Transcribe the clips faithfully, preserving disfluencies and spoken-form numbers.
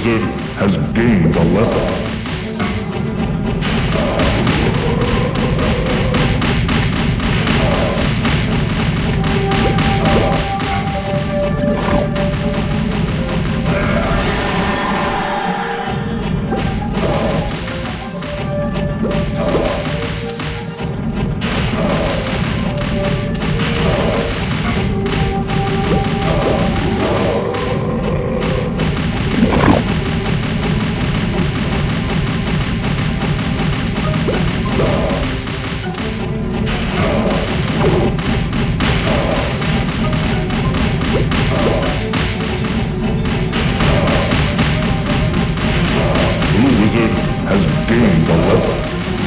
Wizard has gained a level. Has gained a level.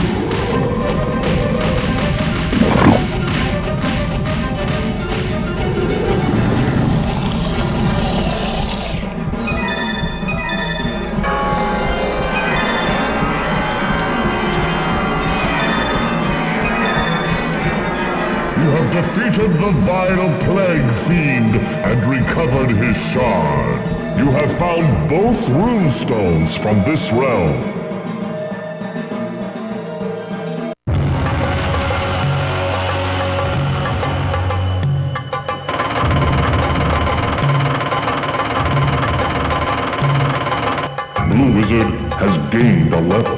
You have defeated the vile Plague Fiend and recovered his shard. You have found both runestones from this realm. Blue Wizard has gained a level.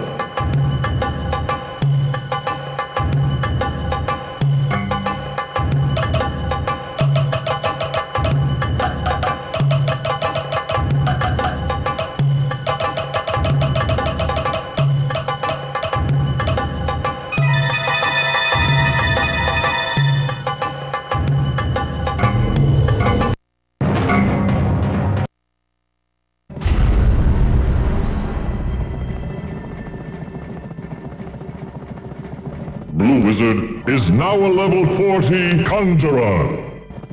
Blue Wizard is now a level forty Conjurer.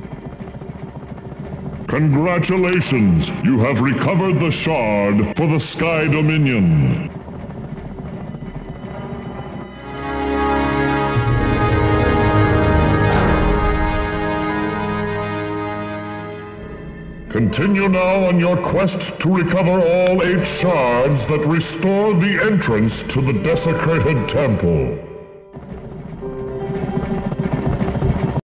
Congratulations, you have recovered the shard for the Sky Dominion. Continue now on your quest to recover all eight shards that restore the entrance to the desecrated temple.